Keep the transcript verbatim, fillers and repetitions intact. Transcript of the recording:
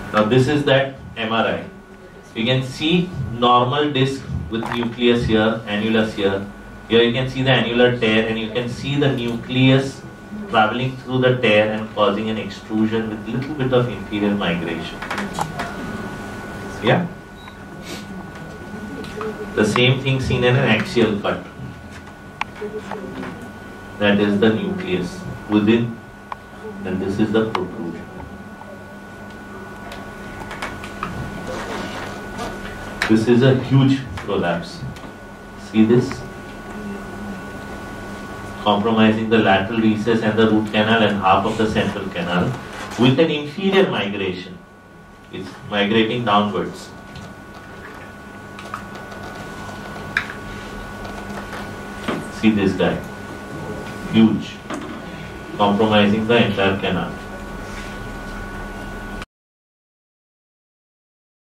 Now this is that M R I. You can see normal disc with nucleus here, annulus here. Here you can see the annular tear, and you can see the nucleus traveling through the tear and causing an extrusion with little bit of inferior migration. Yeah? The same thing seen in an axial cut. That is the nucleus within, and this is the protrusion. This is a huge prolapse. See this? Compromising the lateral recess and the root canal and half of the central canal with an inferior migration. It's migrating downwards. See this guy. Huge. Compromising the entire canal.